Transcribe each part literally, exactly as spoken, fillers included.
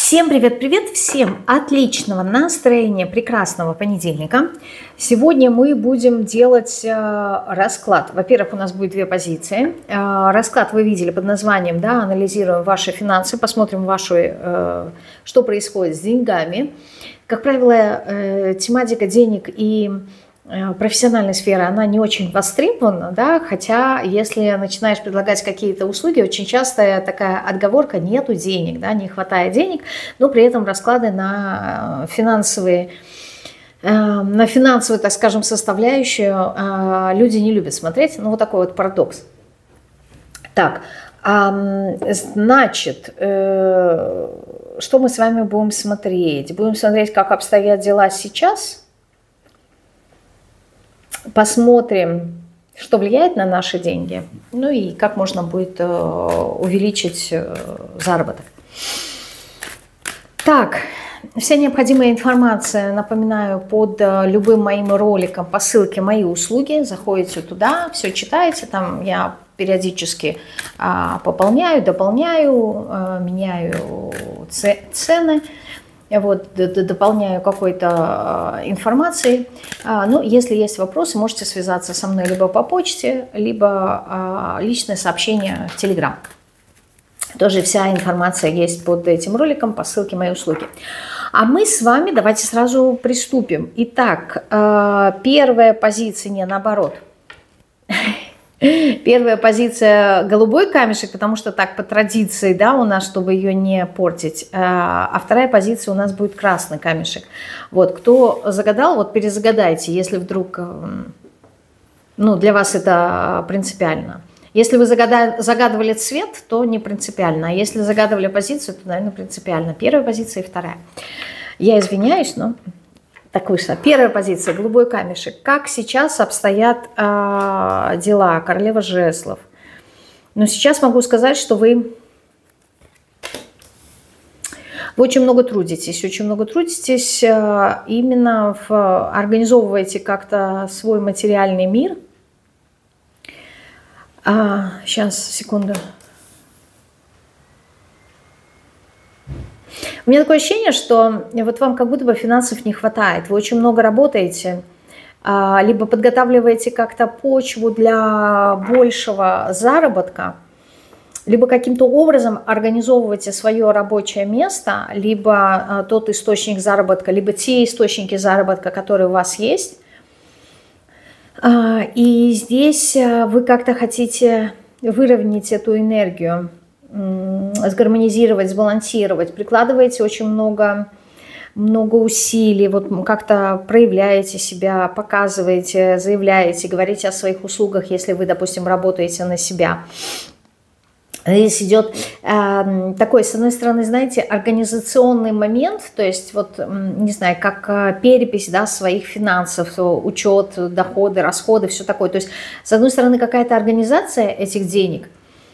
Всем привет-привет, всем отличного настроения, прекрасного понедельника. Сегодня мы будем делать э, расклад. Во-первых, у нас будет две позиции. Э, расклад вы видели под названием, да, анализируем ваши финансы, посмотрим, вашу, э, что происходит с деньгами. Как правило, э, тематика денег и профессиональная сфера, она не очень востребована, да, хотя если начинаешь предлагать какие-то услуги, очень часто такая отговорка: нету денег, да, не хватает денег, но при этом расклады на финансовые, на финансовую, так скажем, составляющую люди не любят смотреть. Ну, вот такой вот парадокс. Так, значит, что мы с вами будем смотреть? Будем смотреть, как обстоят дела сейчас. Посмотрим, что влияет на наши деньги, ну и как можно будет э, увеличить э, заработок. Так, вся необходимая информация, напоминаю, под э, любым моим роликом по ссылке «Мои услуги». Заходите туда, все читаете, там я периодически э, пополняю, дополняю, э, меняю цены. Вот, дополняю какой-то информацией. Ну, если есть вопросы, можете связаться со мной либо по почте, либо личное сообщение в Telegram. Тоже вся информация есть под этим роликом по ссылке «Мои услуги». А мы с вами давайте сразу приступим. Итак, первая позиция, не наоборот. Первая позиция — голубой камешек, потому что так по традиции, да, у нас, чтобы ее не портить. А вторая позиция у нас будет красный камешек. Вот, кто загадал, вот перезагадайте, если вдруг, ну, для вас это принципиально. Если вы загадывали цвет, то не принципиально. А если загадывали позицию, то, наверное, принципиально. Первая позиция и вторая. Я извиняюсь, но... Так вышло. Первая позиция, голубой камешек. Как сейчас обстоят э, дела? Королева жезлов. Но сейчас могу сказать, что вы, вы очень много трудитесь. Очень много трудитесь. Э, именно в, организовываете как-то свой материальный мир. А, сейчас, секунду. У меня такое ощущение, что вот вам как будто бы финансов не хватает. Вы очень много работаете, либо подготавливаете как-то почву для большего заработка, либо каким-то образом организовываете свое рабочее место, либо тот источник заработка, либо те источники заработка, которые у вас есть. И здесь вы как-то хотите выровнять эту энергию, сгармонизировать, сбалансировать, прикладываете очень много, много усилий, вот как-то проявляете себя, показываете, заявляете, говорите о своих услугах, если вы, допустим, работаете на себя. Здесь идет э, такой, с одной стороны, знаете, организационный момент, то есть вот, не знаю, как перепись, да, своих финансов, учет, доходы, расходы, все такое. То есть, с одной стороны, какая-то организация этих денег,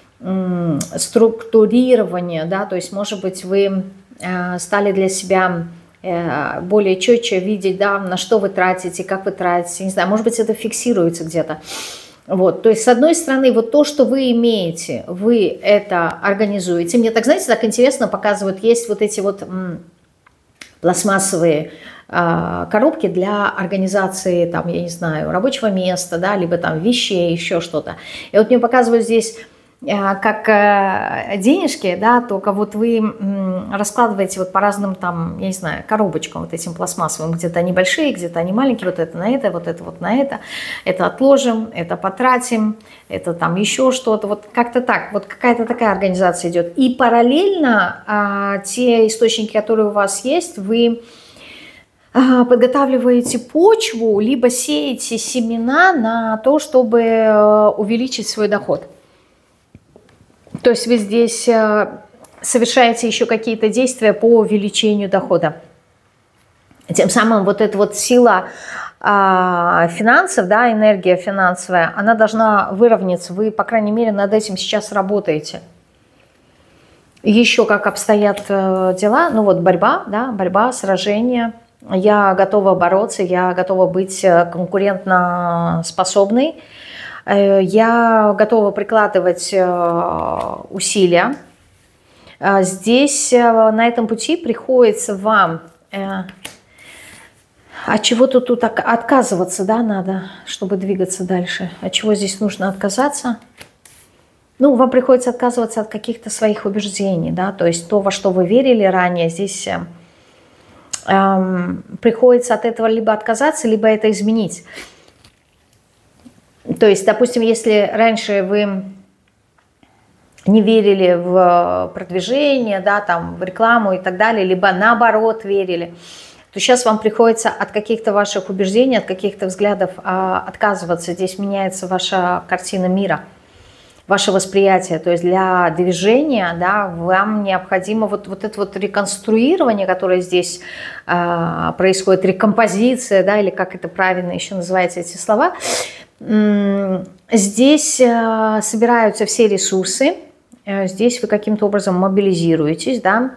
структурирование, да, то есть, может быть, вы э, стали для себя э, более четче видеть, да, на что вы тратите, как вы тратите, не знаю, может быть, это фиксируется где-то. Вот, то есть, с одной стороны, вот то, что вы имеете, вы это организуете. Мне так, знаете, так интересно показывают, есть вот эти вот м, пластмассовые э, коробки для организации, там, я не знаю, рабочего места, да, либо там вещей, еще что-то. И вот мне показывают здесь как денежки, да, только вот вы раскладываете вот по разным там, я не знаю, коробочкам вот этим пластмассовым, где-то они большие, где-то они маленькие, вот это на это, вот это вот на это, это отложим, это потратим, это там еще что-то, вот как-то так, вот какая-то такая организация идет. И параллельно а, те источники, которые у вас есть, вы а, подготавливаете почву, либо сеете семена на то, чтобы увеличить свой доход. То есть вы здесь совершаете еще какие-то действия по увеличению дохода. Тем самым вот эта вот сила а, финансов, да, энергия финансовая, она должна выровняться. Вы, по крайней мере, над этим сейчас работаете. Еще как обстоят дела, ну вот борьба, да, борьба, сражение. Я готова бороться, я готова быть конкурентно способной. Я готова прикладывать усилия Здесь на этом пути приходится вам от чего-то тут отказываться, да, надо, чтобы двигаться дальше. От чего здесь нужно отказаться? Ну, вам приходится отказываться от каких-то своих убеждений, да, то есть то, во что вы верили ранее, здесь эм, приходится от этого либо отказаться, либо это изменить. То есть, допустим, если раньше вы не верили в продвижение, да, там, в рекламу и так далее, либо наоборот верили, то сейчас вам приходится от каких-то ваших убеждений, от каких-то взглядов а, отказываться. Здесь меняется ваша картина мира, ваше восприятие. То есть для движения, да, вам необходимо вот, вот это вот реконструирование, которое здесь а, происходит, рекомпозиция, да, или как это правильно еще называется эти слова. Здесь а, собираются все ресурсы. Здесь вы каким-то образом мобилизируетесь, да,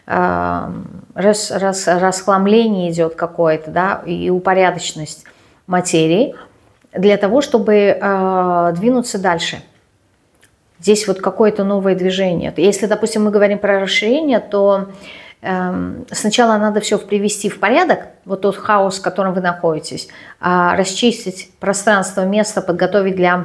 рас, рас, расхламление идет какое-то, да, и упорядоченность материи для того, чтобы э, двинуться дальше. Здесь вот какое-то новое движение. Если, допустим, мы говорим про расширение, то э, сначала надо все привести в порядок, вот тот хаос, в котором вы находитесь, э, расчистить пространство, место, подготовить для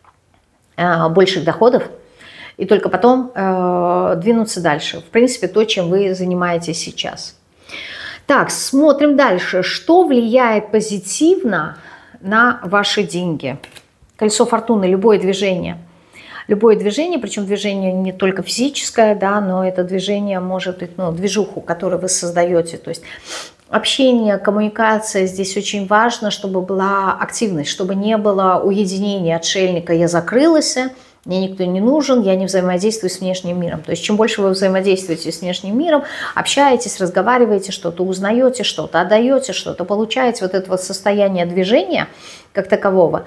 э, больших доходов, и только потом э, двинуться дальше. В принципе, то, чем вы занимаетесь сейчас. Так, смотрим дальше. Что влияет позитивно на ваши деньги? Колесо фортуны, любое движение. Любое движение, причем движение не только физическое, да, но это движение может быть, ну, движуху, которую вы создаете. То есть общение, коммуникация здесь очень важно, чтобы была активность, чтобы не было уединения, отшельника. Я закрылась, мне никто не нужен, я не взаимодействую с внешним миром. То есть чем больше вы взаимодействуете с внешним миром, общаетесь, разговариваете, что-то узнаете, что-то отдаете, что-то получаете, вот это вот состояние движения как такового,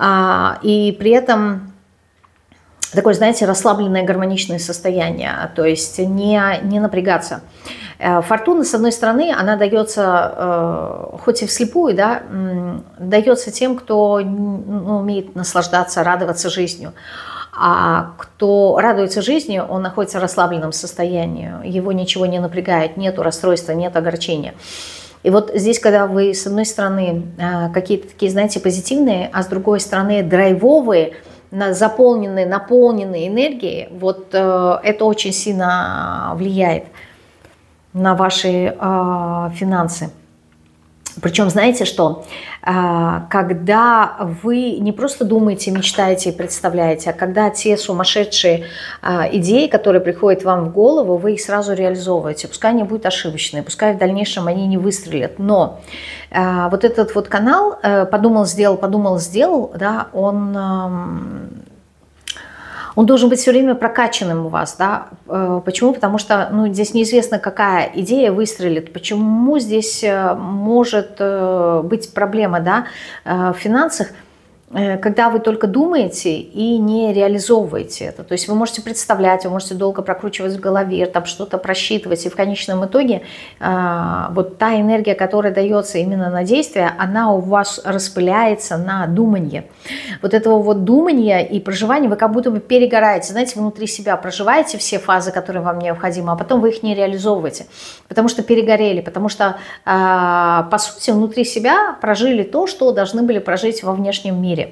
и при этом такое, знаете, расслабленное гармоничное состояние, то есть не, не напрягаться. Фортуна, с одной стороны, она дается, хоть и вслепую, да, дается тем, кто, ну, умеет наслаждаться, радоваться жизнью. А кто радуется жизни, он находится в расслабленном состоянии, его ничего не напрягает, нету расстройства, нет огорчения. И вот здесь, когда вы, с одной стороны, какие-то такие, знаете, позитивные, а с другой стороны, драйвовые, заполненные, наполненные энергией, вот это очень сильно влияет на ваши финансы. Причем, знаете что, когда вы не просто думаете, мечтаете и представляете, а когда те сумасшедшие идеи, которые приходят вам в голову, вы их сразу реализовываете. Пускай они будут ошибочные, пускай в дальнейшем они не выстрелят. Но вот этот вот канал «Подумал, сделал, подумал, сделал», да, он... Он должен быть все время прокачанным у вас, да? Почему? Потому что, ну, здесь неизвестно, какая идея выстрелит. Почему здесь может быть проблема, да, в финансах, когда вы только думаете и не реализовываете это. То есть вы можете представлять, вы можете долго прокручивать в голове, там что-то просчитывать, и в конечном итоге э, вот та энергия, которая дается именно на действие, она у вас распыляется на думание. Вот этого вот думания и проживания вы как будто бы перегораете, знаете, внутри себя проживаете все фазы, которые вам необходимы, а потом вы их не реализовываете, потому что перегорели, потому что, э, по сути, внутри себя прожили то, что должны были прожить во внешнем мире.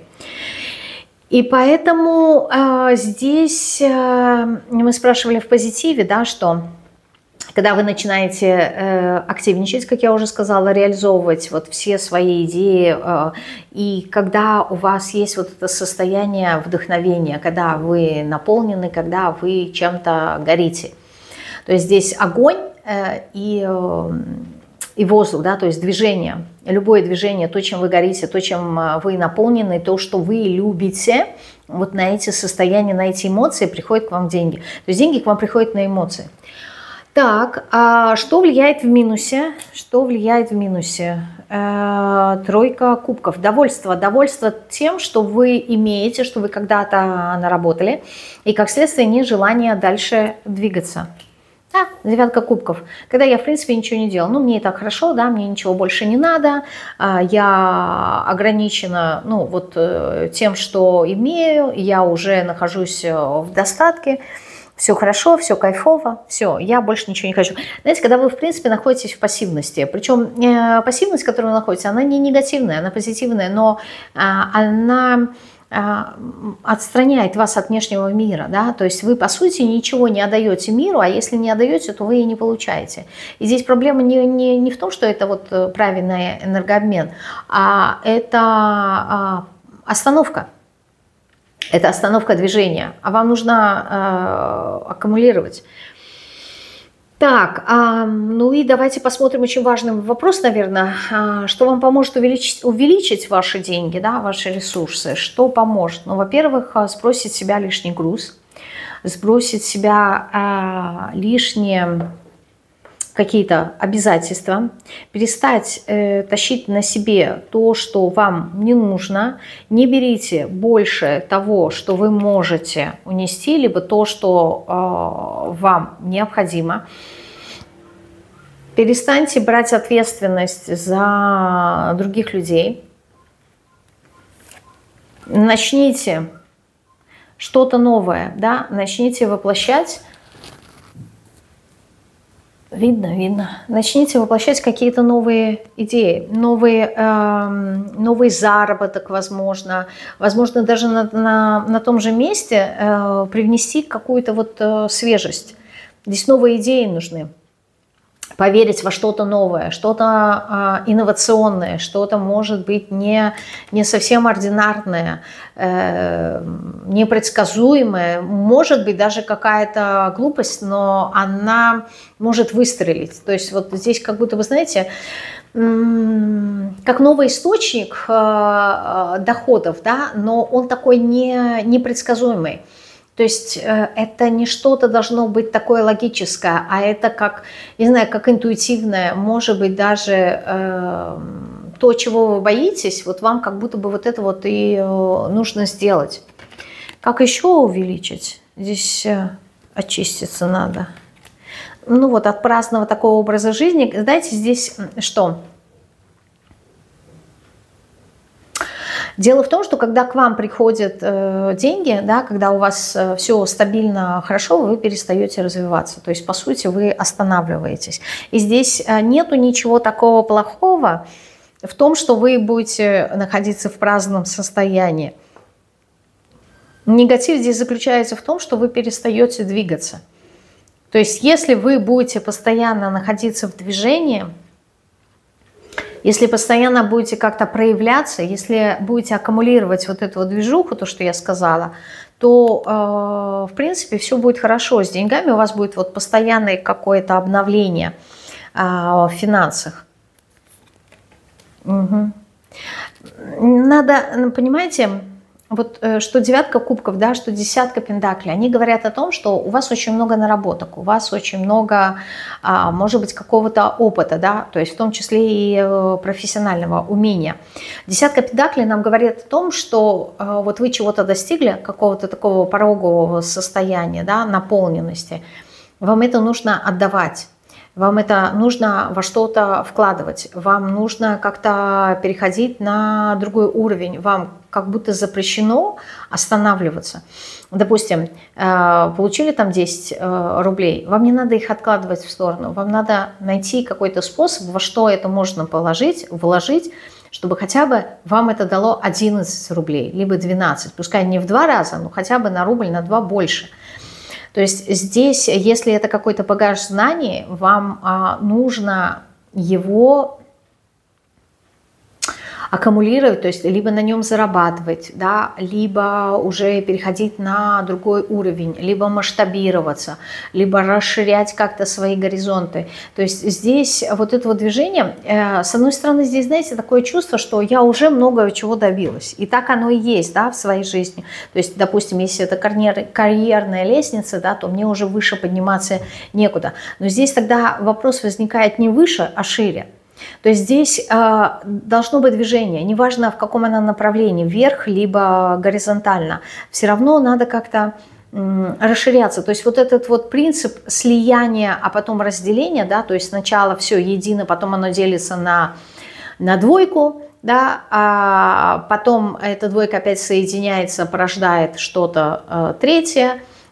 И поэтому э, здесь э, мы спрашивали в позитиве, да, что когда вы начинаете э, активничать, как я уже сказала, реализовывать вот все свои идеи, э, и когда у вас есть вот это состояние вдохновения, когда вы наполнены, когда вы чем-то горите. То есть здесь огонь э, и... Э, и воздух, да, то есть движение, любое движение, то, чем вы горите, то, чем вы наполнены, то, что вы любите, вот на эти состояния, на эти эмоции приходят к вам деньги. То есть деньги к вам приходят на эмоции. Так, а что влияет в минусе? Что влияет в минусе? Э, тройка кубков. Довольство. Довольство тем, что вы имеете, что вы когда-то наработали, и как следствие нежелание дальше двигаться. Да, девятка кубков. Когда я, в принципе, ничего не делала. Ну, мне и так хорошо, да, мне ничего больше не надо. Я ограничена, ну, вот тем, что имею. Я уже нахожусь в достатке. все хорошо, все кайфово, все, я больше ничего не хочу. Знаете, когда вы, в принципе, находитесь в пассивности, причем э, пассивность, в которой вы находитесь, она не негативная, она позитивная, но э, она э, отстраняет вас от внешнего мира, да, то есть вы, по сути, ничего не отдаете миру, а если не отдаете, то вы и не получаете. И здесь проблема не, не, не в том, что это вот правильный энергообмен, а это э, остановка. Это остановка движения, а вам нужно э, аккумулировать. Так, э, ну и давайте посмотрим очень важный вопрос, наверное, э, что вам поможет увеличить, увеличить ваши деньги, да, ваши ресурсы, что поможет? Ну, во-первых, сбросить с себя лишний груз, сбросить с себя э, лишние какие-то обязательства, перестать э, тащить на себе то, что вам не нужно, не берите больше того, что вы можете унести, либо то, что э, вам необходимо. Перестаньте брать ответственность за других людей. Начните что-то новое, да? Начните воплощать. Видно, видно. Начните воплощать какие-то новые идеи, новые, э, новый заработок, возможно. Возможно, даже на, на, на том же месте э, привнести какую-то вот э, свежесть. Здесь новые идеи нужны. Поверить во что-то новое, что-то э, инновационное, что-то, может быть, не, не совсем ординарное, э, непредсказуемое. Может быть, даже какая-то глупость, но она может выстрелить. То есть вот здесь как будто, вы знаете, как новый источник э, доходов, да, но он такой не, непредсказуемый. То есть это не что-то должно быть такое логическое, а это как, не знаю, как интуитивное, может быть, даже э, то, чего вы боитесь, вот вам как будто бы вот это вот и э, нужно сделать. Как еще увеличить? Здесь э, очиститься надо. Ну вот от праздного такого образа жизни, знаете, здесь что? Дело в том, что когда к вам приходят э, деньги, да, когда у вас э, все стабильно, хорошо, вы перестаете развиваться. То есть, по сути, вы останавливаетесь. И здесь э, нету ничего такого плохого в том, что вы будете находиться в праздном состоянии. Негатив здесь заключается в том, что вы перестаете двигаться. То есть, если вы будете постоянно находиться в движении, если постоянно будете как-то проявляться, если будете аккумулировать вот эту вот движуху, то, что я сказала, то, э, в принципе, все будет хорошо. С деньгами у вас будет вот постоянное какое-то обновление э, в финансах. Угу. Надо, понимаете, вот что девятка кубков, да, что десятка пентаклей, они говорят о том, что у вас очень много наработок, у вас очень много, может быть, какого-то опыта, да, то есть в том числе и профессионального умения. Десятка пентаклей нам говорит о том, что вот вы чего-то достигли, какого-то такого порогового состояния, да, наполненности, вам это нужно отдавать. Вам это нужно во что-то вкладывать, вам нужно как-то переходить на другой уровень, вам как будто запрещено останавливаться. Допустим, получили там десять рублей, вам не надо их откладывать в сторону, вам надо найти какой-то способ, во что это можно положить, вложить, чтобы хотя бы вам это дало одиннадцать рублей, либо двенадцать, пускай не в два раза, но хотя бы на рубль, на два больше. То есть здесь, если это какой-то багаж знаний, вам а, нужно его аккумулировать, то есть либо на нем зарабатывать, да, либо уже переходить на другой уровень, либо масштабироваться, либо расширять как-то свои горизонты. То есть здесь вот это вот движение, э, с одной стороны, здесь, знаете, такое чувство, что я уже много чего добилась. И так оно и есть, да, в своей жизни. То есть, допустим, если это карьер, карьерная лестница, да, то мне уже выше подниматься некуда. Но здесь тогда вопрос возникает не выше, а шире. То есть здесь э, должно быть движение, неважно в каком оно направлении, вверх либо горизонтально, все равно надо как-то э, расширяться. То есть вот этот вот принцип слияния, а потом разделения, да, то есть сначала все едино, потом оно делится на, на двойку, да, а потом эта двойка опять соединяется, порождает что-то э, третье,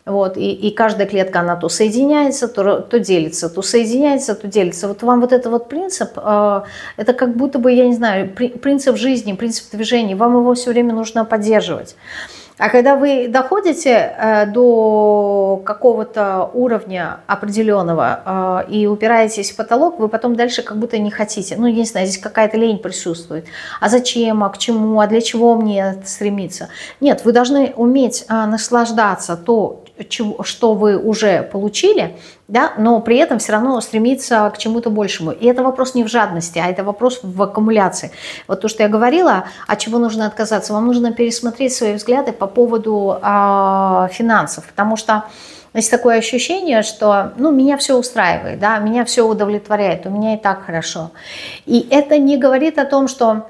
Вот, и, и каждая клетка, она то соединяется, то, то делится, то соединяется, то делится. Вот вам вот этот вот принцип, э, это как будто бы, я не знаю, при, принцип жизни, принцип движения, вам его все время нужно поддерживать. А когда вы доходите э, до какого-то уровня определенного э, и упираетесь в потолок, вы потом дальше как будто не хотите. Ну, я не знаю, здесь какая-то лень присутствует. А зачем, а к чему, а для чего мне стремиться? Нет, вы должны уметь э, наслаждаться то, чего, что вы уже получили, да, но при этом все равно стремиться к чему-то большему. И это вопрос не в жадности, а это вопрос в аккумуляции. Вот то, что я говорила, от чего нужно отказаться. Вам нужно пересмотреть свои взгляды по поводу э, финансов, потому что есть такое ощущение, что ну, меня все устраивает, да, меня все удовлетворяет, у меня и так хорошо. И это не говорит о том, что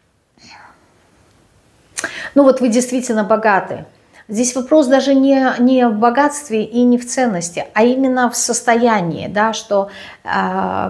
ну вот вы действительно богаты. Здесь вопрос даже не, не в богатстве и не в ценности, а именно в состоянии, да, что э,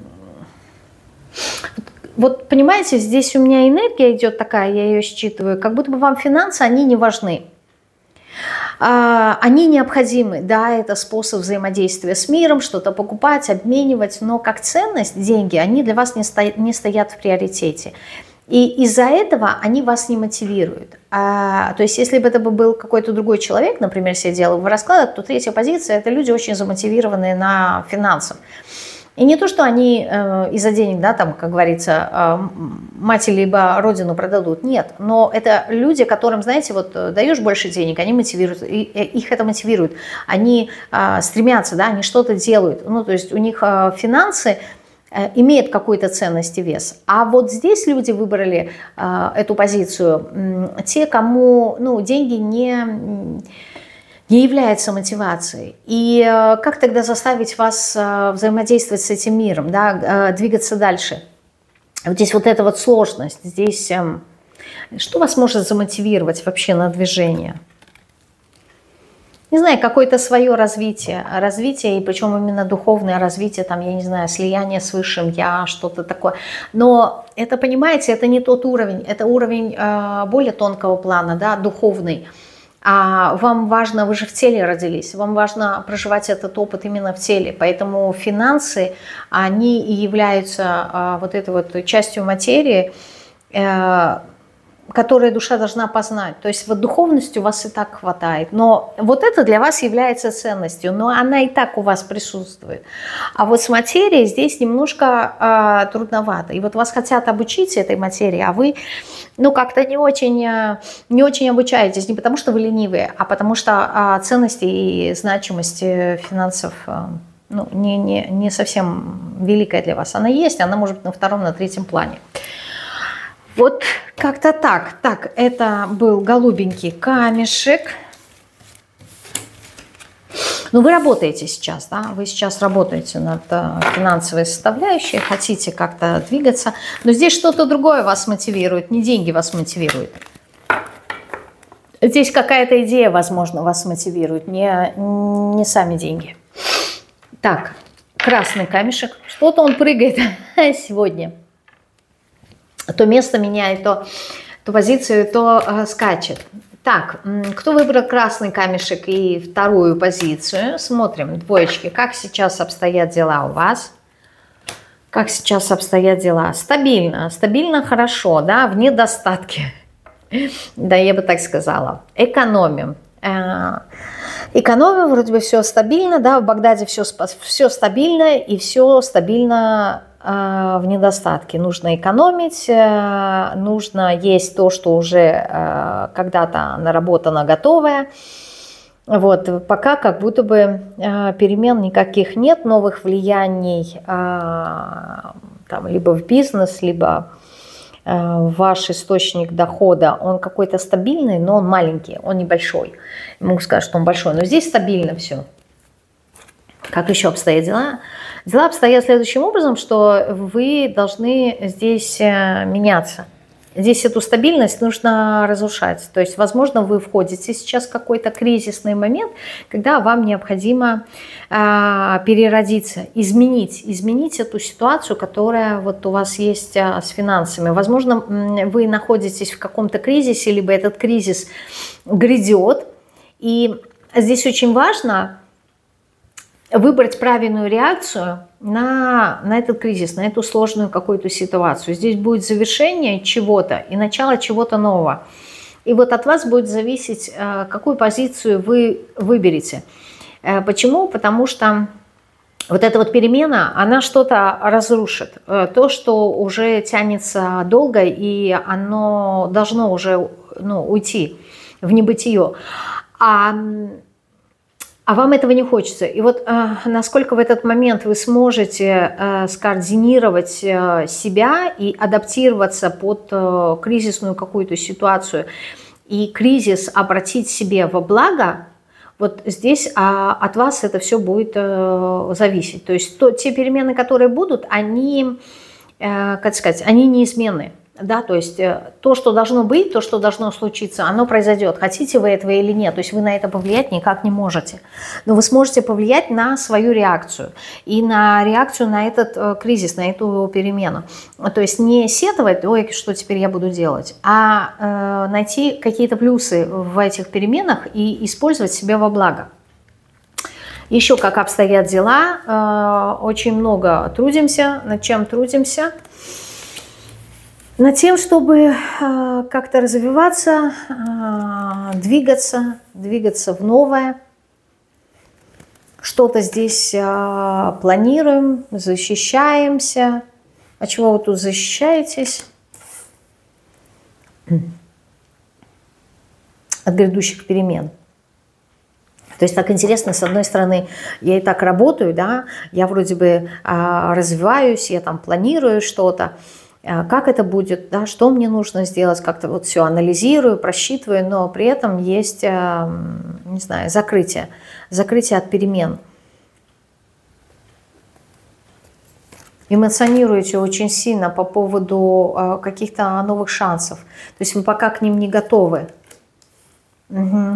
вот понимаете, здесь у меня энергия идет такая, я ее считываю, как будто бы вам финансы, они не важны. Э, они необходимы, да, это способ взаимодействия с миром, что-то покупать, обменивать, но как ценность, деньги, они для вас не стоят, не стоят в приоритете. И из-за этого они вас не мотивируют. А, то есть, если бы это был какой-то другой человек, например, сидел в раскладах, то третья позиция – это люди очень замотивированные на финансах. И не то, что они э, из-за денег, да, там, как говорится, э, мать либо родину продадут, нет. Но это люди, которым, знаете, вот даешь больше денег, они мотивируют, и, и, их это мотивирует. Они э, стремятся, да, они что-то делают. Ну, то есть у них э, финансы имеет какой-то ценность и вес. А вот здесь люди выбрали э, эту позицию, э, те, кому ну, деньги не, не являются мотивацией. И э, как тогда заставить вас э, взаимодействовать с этим миром, да, э, двигаться дальше? Вот здесь вот эта вот сложность. Здесь э, что вас может замотивировать вообще на движение? Не знаю, какое-то свое развитие, развитие, и причем именно духовное развитие, там, я не знаю, слияние с Высшим Я, что-то такое. Но это, понимаете, это не тот уровень, это уровень э, более тонкого плана, да, духовный. А вам важно, вы же в теле родились, вам важно проживать этот опыт именно в теле, поэтому финансы, они и являются э, вот этой вот частью материи, э, которые душа должна познать. То есть вот духовности у вас и так хватает. Но вот это для вас является ценностью, но она и так у вас присутствует. А вот с материей здесь немножко э, трудновато. И вот вас хотят обучить этой материи, а вы ну как-то не очень, не очень обучаетесь. Не потому что вы ленивые, а потому что э, ценности и значимость финансов э, ну, не, не, не совсем великая для вас. Она есть, она может быть на втором, на третьем плане. Вот как-то так. Так, это был голубенький камешек. Ну, вы работаете сейчас, да? Вы сейчас работаете над финансовой составляющей, хотите как-то двигаться. Но здесь что-то другое вас мотивирует, не деньги вас мотивируют. Здесь какая-то идея, возможно, вас мотивирует, не, не сами деньги. Так, красный камешек. Что-то он прыгает сегодня. То место меняет, то, то позицию, то э, скачет. Так, кто выбрал красный камешек и вторую позицию? Смотрим, двоечки, как сейчас обстоят дела у вас? Как сейчас обстоят дела? Стабильно, стабильно хорошо, да, в недостатке. Да, я бы так сказала. Экономим. Экономим, вроде бы все стабильно, да, в Багдаде все, все стабильно и все стабильно в недостатке. Нужно экономить, нужно есть то, что уже когда-то наработано, готовое. Вот, пока как будто бы перемен никаких нет, новых влияний там, либо в бизнес, либо ваш источник дохода, он какой-то стабильный, но он маленький, он небольшой. Я могу сказать, что он большой, но здесь стабильно все. Как еще обстоят дела? Дела обстоят следующим образом, что вы должны здесь меняться. Здесь эту стабильность нужно разрушать. То есть, возможно, вы входите сейчас в какой-то кризисный момент, когда вам необходимо э, переродиться, изменить, изменить эту ситуацию, которая вот у вас есть э, с финансами. Возможно, вы находитесь в каком-то кризисе, либо этот кризис грядет, и здесь очень важно выбрать правильную реакцию на, на этот кризис, на эту сложную какую-то ситуацию. Здесь будет завершение чего-то и начало чего-то нового. И вот от вас будет зависеть, какую позицию вы выберете. Почему? Потому что вот эта вот перемена, она что-то разрушит. То, что уже тянется долго, и оно должно уже, ну, уйти в небытие. А, а вам этого не хочется. И вот а, насколько в этот момент вы сможете а, скоординировать а, себя и адаптироваться под а, кризисную какую-то ситуацию, и кризис обратить себе во благо, вот здесь а, от вас это все будет а, зависеть. То есть то, те перемены, которые будут, они, а, как сказать, они неизменны. Да, то есть то, что должно быть, то, что должно случиться, оно произойдет. Хотите вы этого или нет. То есть вы на это повлиять никак не можете. Но вы сможете повлиять на свою реакцию. И на реакцию на этот э, кризис, на эту перемену. То есть не сетовать, ой, что теперь я буду делать, а э, найти какие-то плюсы в этих переменах и использовать себя во благо. Еще как обстоят дела. Э, очень много трудимся. Над чем трудимся? Над тем, чтобы э, как-то развиваться, э, двигаться, двигаться в новое. Что-то здесь э, планируем, защищаемся. А чего вы тут защищаетесь? От грядущих перемен. То есть так интересно, с одной стороны, я и так работаю, да, я вроде бы э, развиваюсь, я там планирую что-то. Как это будет, да, что мне нужно сделать, как-то вот все анализирую, просчитываю, но при этом есть, не знаю, закрытие, закрытие от перемен. Эмоционируете очень сильно по поводу каких-то новых шансов, то есть вы пока к ним не готовы. Угу.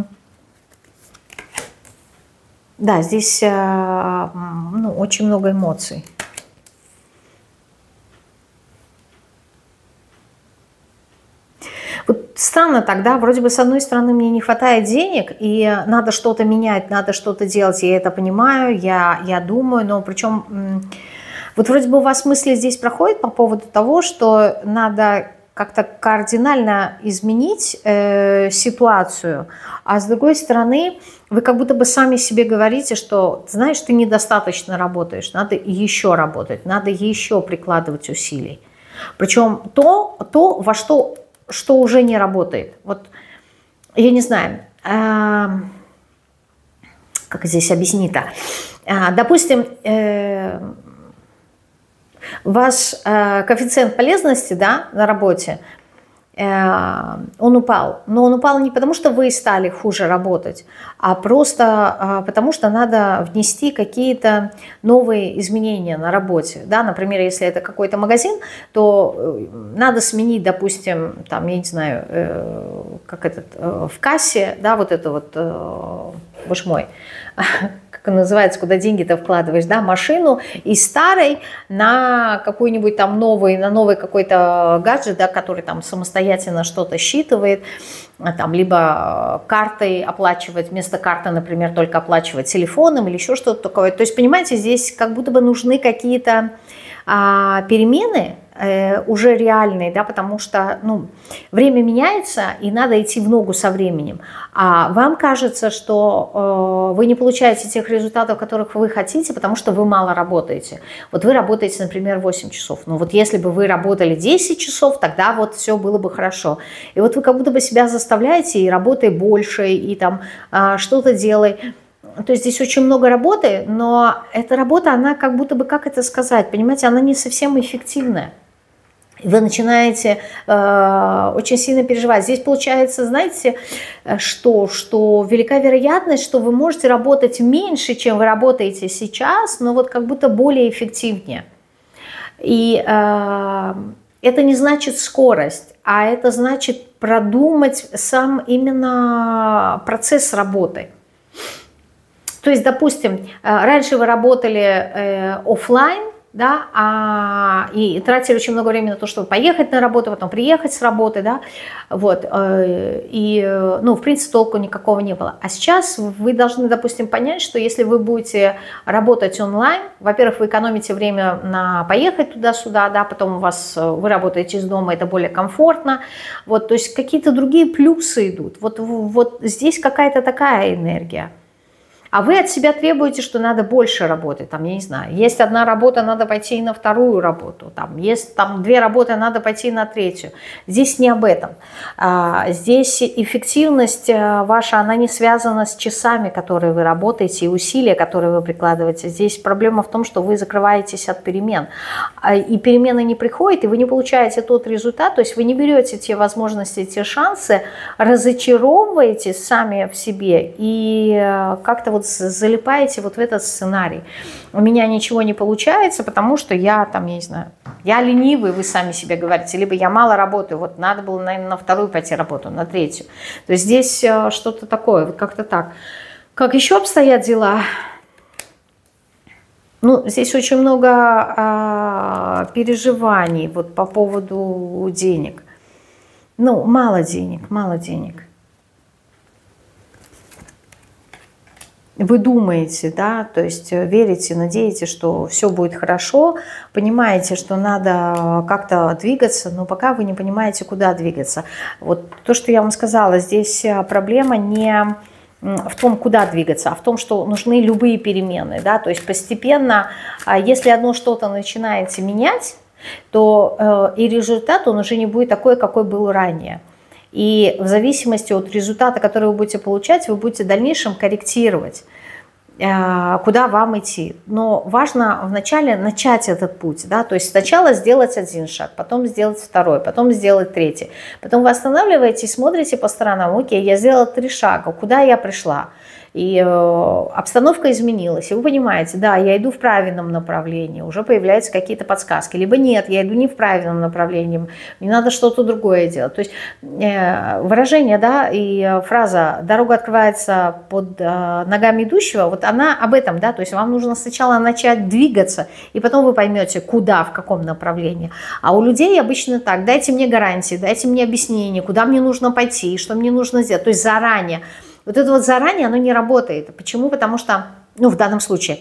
Да, здесь ну, очень много эмоций. Вот странно тогда, вроде бы с одной стороны мне не хватает денег, и надо что-то менять, надо что-то делать, я это понимаю, я, я думаю, но причем вот вроде бы у вас мысли здесь проходят по поводу того, что надо как-то кардинально изменить э, ситуацию, а с другой стороны вы как будто бы сами себе говорите, что, знаешь, ты недостаточно работаешь, надо еще работать, надо еще прикладывать усилий. Причем то, то во что... что уже не работает. Вот, я не знаю, э, как здесь объяснить-то. Э, допустим, э, ваш э, коэффициент полезности, да, на работе, э, он упал. Но он упал не потому, что вы стали хуже работать, а просто э, потому, что надо внести какие-то новые изменения на работе. Да? Например, если это какой-то магазин, то надо сменить, допустим, там, я не знаю, э, как этот, э, в кассе, да, вот это вот, э, боже мой, как он называется, куда деньги-то вкладываешь, да, машину из старой на какой-нибудь там новый, на новый какой-то гаджет, да, который там самостоятельно что-то считывает, там, либо картой оплачивать, вместо карты, например, только оплачивать телефоном или еще что-то такое. То есть, понимаете, здесь как будто бы нужны какие-то а, перемены, э, уже реальные, да, потому что, ну, время меняется, и надо идти в ногу со временем. А вам кажется, что э, вы не получаете тех результатов, которых вы хотите, потому что вы мало работаете. Вот вы работаете, например, восемь часов. Но вот если бы вы работали десять часов, тогда вот все было бы хорошо. И вот вы как будто бы себя заставляете, и работай больше, и там э, что-то делай. То есть здесь очень много работы, но эта работа, она как будто бы, как это сказать, понимаете, она не совсем эффективная. Вы начинаете э, очень сильно переживать. Здесь получается, знаете, что, что велика вероятность, что вы можете работать меньше, чем вы работаете сейчас, но вот как будто более эффективнее. И э, это не значит скорость, а это значит продумать сам именно процесс работы. То есть, допустим, раньше вы работали э, офлайн, да, а, и тратили очень много времени на то, чтобы поехать на работу, потом приехать с работы, да, вот, и, ну, в принципе, толку никакого не было. А сейчас вы должны, допустим, понять, что если вы будете работать онлайн, во-первых, вы экономите время на поехать туда-сюда, да, потом у вас, вы работаете из дома, это более комфортно, вот, то есть какие-то другие плюсы идут, вот, вот здесь какая-то такая энергия. А вы от себя требуете, что надо больше работать, там, я не знаю, есть одна работа, надо пойти на вторую работу, там, есть там две работы, надо пойти на третью. Здесь не об этом. Здесь эффективность ваша, она не связана с часами, которые вы работаете, и усилия, которые вы прикладываете. Здесь проблема в том, что вы закрываетесь от перемен, и перемены не приходят, и вы не получаете тот результат, то есть вы не берете те возможности, те шансы, разочаровываетесь сами в себе и как-то вот залипаете вот в этот сценарий. У меня ничего не получается, потому что я там, я не знаю, я ленивый, вы сами себе говорите, либо я мало работаю, вот надо было, наверное, на вторую пойти работу, на третью. То есть здесь что-то такое, вот как-то так. Как еще обстоят дела? Ну, здесь очень много а, переживаний вот по поводу денег. Ну, мало денег, мало денег. Вы думаете, да, то есть верите, надеетесь, что все будет хорошо, понимаете, что надо как-то двигаться, но пока вы не понимаете, куда двигаться. Вот то, что я вам сказала, здесь проблема не в том, куда двигаться, а в том, что нужны любые перемены, да, то есть постепенно, если одно что-то начинаете менять, то и результат, он уже не будет такой, какой был ранее. И в зависимости от результата, который вы будете получать, вы будете в дальнейшем корректировать, куда вам идти. Но важно вначале начать этот путь. Да? То есть сначала сделать один шаг, потом сделать второй, потом сделать третий. Потом вы останавливаетесь, смотрите по сторонам. Окей, я сделала три шага, куда я пришла? И э, обстановка изменилась, и вы понимаете, да, я иду в правильном направлении, уже появляются какие-то подсказки, либо нет, я иду не в правильном направлении, мне надо что-то другое делать. То есть э, выражение, да, и фраза «дорога открывается под э, ногами идущего», вот она об этом, да, то есть вам нужно сначала начать двигаться, и потом вы поймете, куда, в каком направлении. А у людей обычно так: дайте мне гарантии, дайте мне объяснение, куда мне нужно пойти, что мне нужно сделать, то есть заранее. Вот это вот заранее, оно не работает. Почему? Потому что, ну, в данном случае,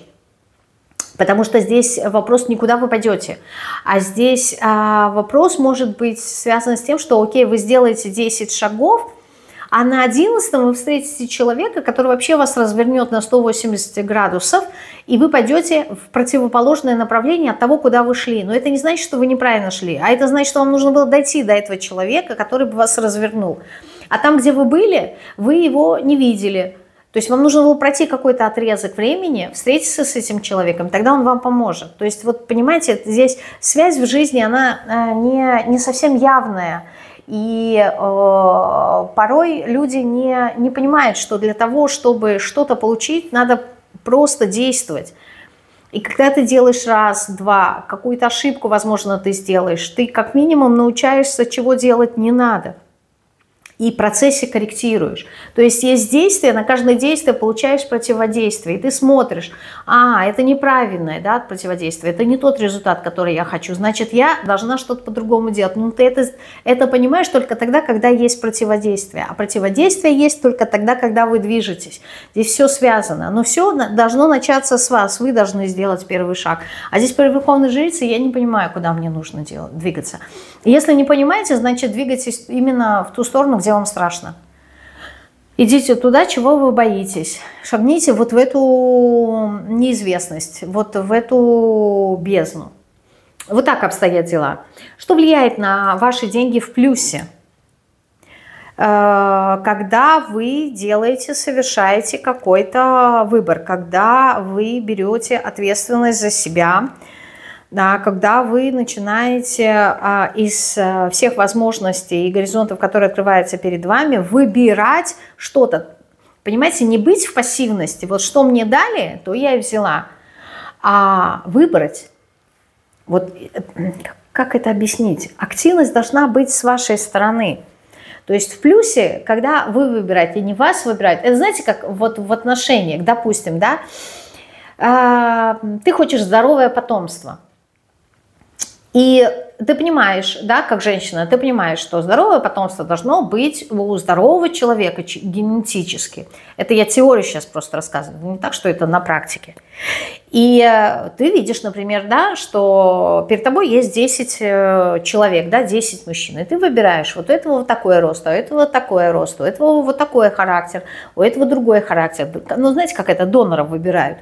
потому что здесь вопрос не куда вы пойдете, а здесь а, вопрос может быть связан с тем, что, окей, вы сделаете десять шагов, а на одиннадцатом вы встретите человека, который вообще вас развернет на сто восемьдесят градусов, и вы пойдете в противоположное направление от того, куда вы шли. Но это не значит, что вы неправильно шли, а это значит, что вам нужно было дойти до этого человека, который бы вас развернул. А там, где вы были, вы его не видели. То есть вам нужно было пройти какой-то отрезок времени, встретиться с этим человеком, тогда он вам поможет. То есть вот понимаете, здесь связь в жизни, она не, не совсем явная. И э, порой люди не, не понимают, что для того, чтобы что-то получить, надо просто действовать. И когда ты делаешь раз, два, какую-то ошибку, возможно, ты сделаешь, ты как минимум научаешься, чего делать не надо. И в процессе корректируешь. То есть есть действие, на каждое действие получаешь противодействие. И ты смотришь, а, это неправильное, да, противодействие, это не тот результат, который я хочу. Значит, я должна что-то по-другому делать. Ну, ты это, это понимаешь только тогда, когда есть противодействие. А противодействие есть только тогда, когда вы движетесь. Здесь все связано. Но все должно начаться с вас. Вы должны сделать первый шаг. А здесь при Верховной Жрице я не понимаю, куда мне нужно делать, двигаться. Если не понимаете, значит, двигайтесь именно в ту сторону, где вам страшно. Идите туда, чего вы боитесь. Шагните вот в эту неизвестность, вот в эту бездну. Вот так обстоят дела. Что влияет на ваши деньги в плюсе? Когда вы делаете, совершаете какой-то выбор, когда вы берете ответственность за себя, да, когда вы начинаете а, из а, всех возможностей и горизонтов, которые открываются перед вами, выбирать что-то. Понимаете, не быть в пассивности. Вот что мне дали, то я и взяла. А выбрать. Вот как это объяснить? Активность должна быть с вашей стороны. То есть в плюсе, когда вы выбираете, не вас выбирают. Это знаете, как вот в отношениях, допустим, да, а, ты хочешь здоровое потомство. И ты понимаешь, да, как женщина, ты понимаешь, что здоровое потомство должно быть у здорового человека генетически. Это я теорию сейчас просто рассказываю, не так, что это на практике. И ты видишь, например, да, что перед тобой есть десять человек, да, десять мужчин, и ты выбираешь, вот у этого вот такой рост, а у этого вот такой рост, у этого вот такой характер, у этого другой характер. Ну, знаете, как это доноров выбирают.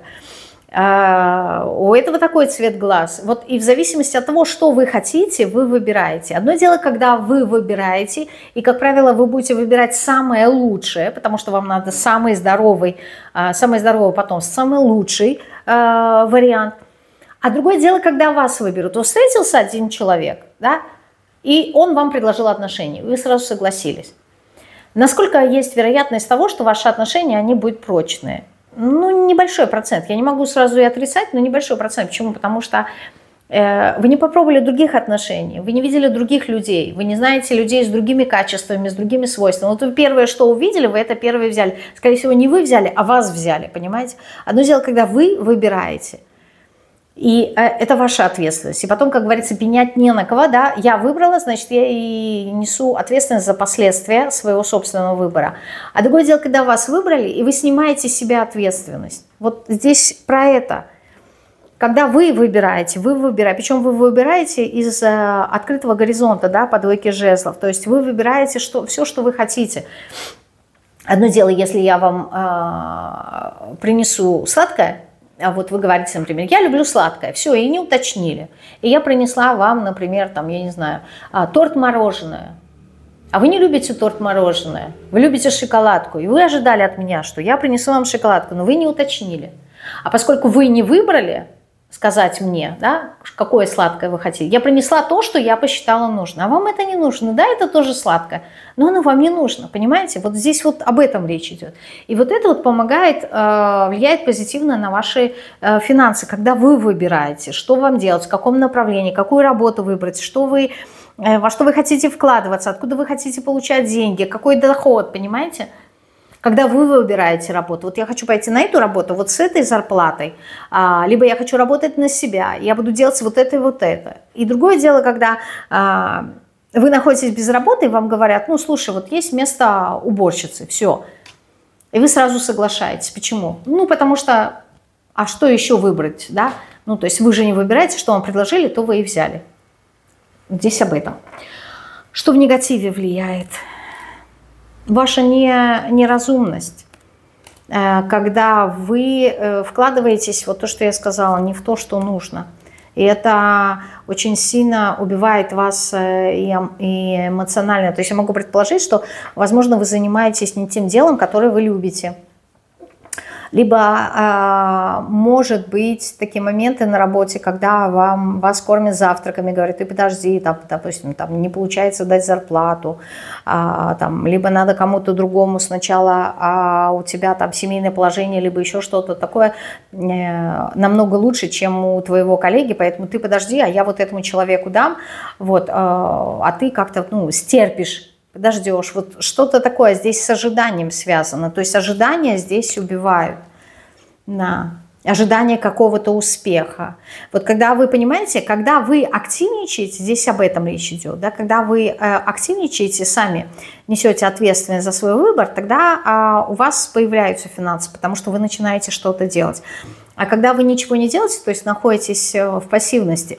Uh, у этого такой цвет глаз. Вот и в зависимости от того, что вы хотите, вы выбираете. Одно дело, когда вы выбираете, и, как правило, вы будете выбирать самое лучшее, потому что вам надо самый здоровый, uh, самый здоровый потомство, самый лучший uh, вариант. А другое дело, когда вас выберут. Вот встретился один человек, да, и он вам предложил отношения, вы сразу согласились. Насколько есть вероятность того, что ваши отношения, они будут прочные? Ну, небольшой процент. Я не могу сразу и отрицать, но небольшой процент. Почему? Потому что э, вы не попробовали других отношений, вы не видели других людей, вы не знаете людей с другими качествами, с другими свойствами. Вот вы первое, что увидели, вы это первое взяли. Скорее всего, не вы взяли, а вас взяли, понимаете? Одно дело, когда вы выбираете. И э, это ваша ответственность. И потом, как говорится, пенять не на кого, да, я выбрала, значит, я и несу ответственность за последствия своего собственного выбора. А другое дело, когда вас выбрали, и вы снимаете с себя ответственность. Вот здесь про это. Когда вы выбираете, вы выбираете, причем вы выбираете из э, открытого горизонта, да, по двойке жезлов. То есть вы выбираете что, все, что вы хотите. Одно дело, если я вам э, принесу сладкое, а вот вы говорите, например, я люблю сладкое, все, и не уточнили. И я принесла вам, например, там, я не знаю, торт-мороженое. А вы не любите торт-мороженое, вы любите шоколадку. И вы ожидали от меня, что я принесу вам шоколадку, но вы не уточнили. А поскольку вы не выбрали сказать мне, да, какое сладкое вы хотите, я принесла то, что я посчитала нужно. А вам это не нужно. Да, это тоже сладкое, но оно вам не нужно, понимаете? Вот здесь вот об этом речь идет. И вот это вот помогает, э, влияет позитивно на ваши э, финансы, когда вы выбираете, что вам делать, в каком направлении, какую работу выбрать, что вы, э, во что вы хотите вкладываться, откуда вы хотите получать деньги, какой доход, понимаете? Когда вы выбираете работу, вот я хочу пойти на эту работу вот с этой зарплатой, а, либо я хочу работать на себя, я буду делать вот это и вот это. И другое дело, когда а, вы находитесь без работы, и вам говорят, ну, слушай, вот есть место уборщицы, все. И вы сразу соглашаетесь. Почему? Ну, потому что, а что еще выбрать, да? Ну, то есть вы же не выбираете, что вам предложили, то вы и взяли. Здесь об этом. Что в негативе влияет? Ваша не, неразумность, когда вы вкладываетесь, вот то, что я сказала, не в то, что нужно. И это очень сильно убивает вас и эмоционально. То есть я могу предположить, что, возможно, вы занимаетесь не тем делом, которое вы любите. Либо, э, может быть, такие моменты на работе, когда вам, вас кормят завтраками, говорят, ты подожди, там, допустим, там, не получается дать зарплату, а, там, либо надо кому-то другому сначала, а у тебя там семейное положение, либо еще что-то такое э, намного лучше, чем у твоего коллеги, поэтому ты подожди, а я вот этому человеку дам, вот, э, а ты как-то, ну, стерпишь. Подождешь, вот что-то такое здесь с ожиданием связано, то есть ожидания здесь убивают, да. Ожидание какого-то успеха. Вот когда вы понимаете, когда вы активничаете, здесь об этом речь идет, да, когда вы э, активничаете, сами несете ответственность за свой выбор, тогда э, у вас появляются финансы, потому что вы начинаете что-то делать. А когда вы ничего не делаете, то есть находитесь в пассивности,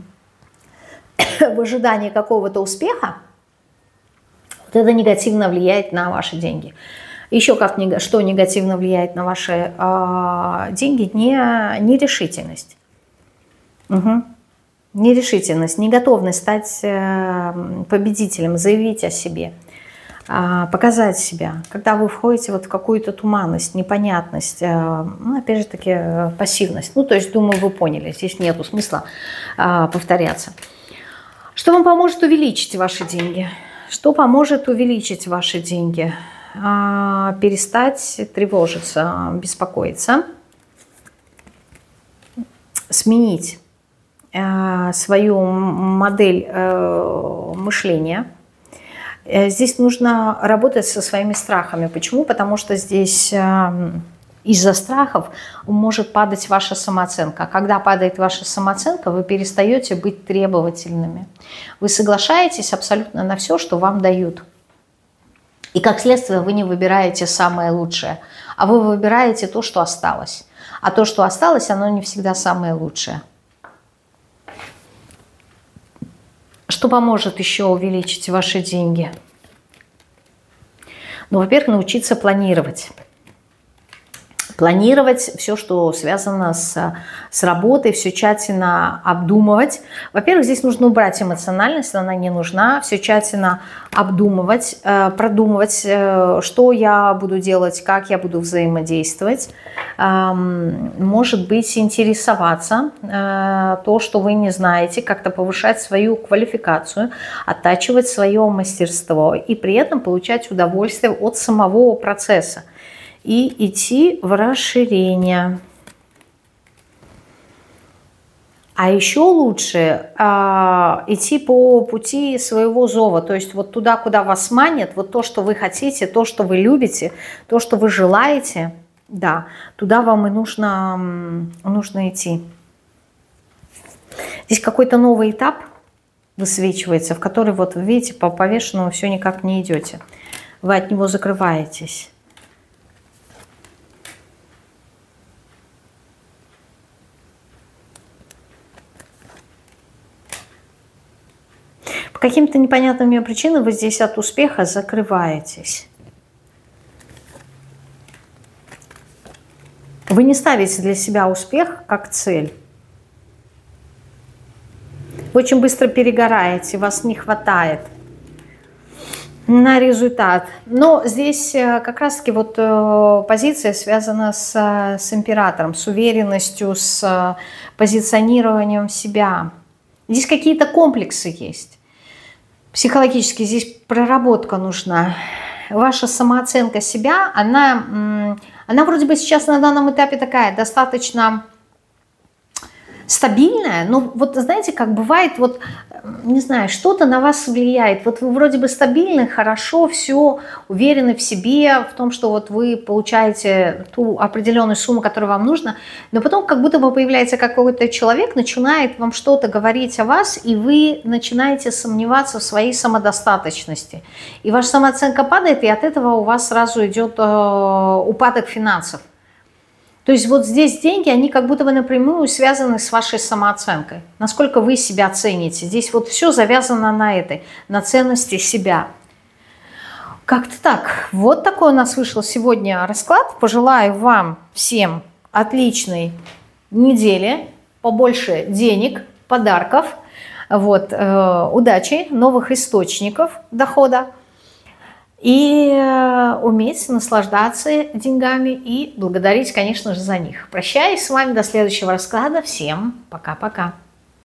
в ожидании какого-то успеха, это негативно влияет на ваши деньги. Еще как, что негативно влияет на ваши э, деньги? Не, нерешительность. Угу. Нерешительность, неготовность стать э, победителем, заявить о себе, э, показать себя. Когда вы входите вот в какую-то туманность, непонятность, э, ну, опять же таки, э, пассивность. Ну, то есть, думаю, вы поняли, здесь нету смысла э, повторяться. Что вам поможет увеличить ваши деньги? Что поможет увеличить ваши деньги? А, перестать тревожиться, беспокоиться. Сменить а, свою модель а, мышления. Здесь нужно работать со своими страхами. Почему? Потому что здесь а, Из-за страхов может падать ваша самооценка. А когда падает ваша самооценка, вы перестаете быть требовательными. Вы соглашаетесь абсолютно на все, что вам дают. И как следствие вы не выбираете самое лучшее, а вы выбираете то, что осталось. А то, что осталось, оно не всегда самое лучшее. Что поможет еще увеличить ваши деньги? Ну, во-первых, научиться планировать. Планировать все, что связано с, с работой, все тщательно обдумывать. Во-первых, здесь нужно убрать эмоциональность, она не нужна. Все тщательно обдумывать, продумывать, что я буду делать, как я буду взаимодействовать. Может быть, интересоваться то, что вы не знаете, как-то повышать свою квалификацию, оттачивать свое мастерство и при этом получать удовольствие от самого процесса. И идти в расширение. А еще лучше а, идти по пути своего зова, то есть вот туда, куда вас манят, вот то, что вы хотите, то, что вы любите, то, что вы желаете, да, туда вам и нужно, нужно идти. Здесь какой-то новый этап высвечивается, в который, вот вы видите, по повешенному все никак не идете. Вы от него закрываетесь. По каким-то непонятным причинам вы здесь от успеха закрываетесь. Вы не ставите для себя успех как цель. Вы очень быстро перегораете, вас не хватает на результат. Но здесь как раз-таки вот позиция связана с, с императором, с уверенностью, с позиционированием себя. Здесь какие-то комплексы есть. Психологически здесь проработка нужна. Ваша самооценка себя, она, она вроде бы сейчас на данном этапе такая достаточно стабильная, но вот знаете, как бывает, вот, не знаю, что-то на вас влияет. Вот вы вроде бы стабильны, хорошо, все, уверены в себе, в том, что вот вы получаете ту определенную сумму, которая вам нужна, но потом как будто бы появляется какой-то человек, начинает вам что-то говорить о вас, и вы начинаете сомневаться в своей самодостаточности. И ваша самооценка падает, и от этого у вас сразу идет э, упадок финансов. То есть вот здесь деньги, они как будто бы напрямую связаны с вашей самооценкой. Насколько вы себя цените. Здесь вот все завязано на этой, на ценности себя. Как-то так. Вот такой у нас вышел сегодня расклад. Пожелаю вам всем отличной недели, побольше денег, подарков, вот, э, удачи, новых источников дохода. И уметь наслаждаться деньгами и благодарить, конечно же, за них. Прощаюсь с вами до следующего расклада. Всем пока-пока.